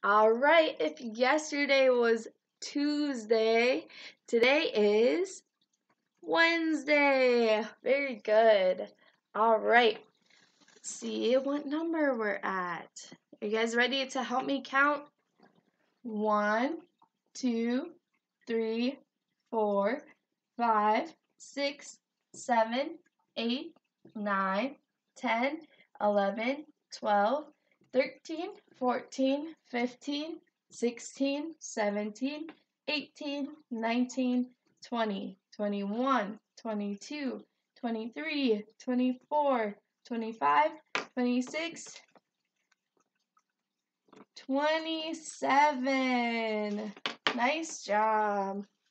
All right, if yesterday was Tuesday, today is Wednesday. Very good. All right, let's see what number we're at. Are you guys ready to help me count? 1, 2, 3, 4, 5, 6, 7, 8, 9, 10, 11, 12, 13, 14, 15, 16, 17, 18, 19, 20, 21, 22, 23, 24, 25, 26, 27. Nice job.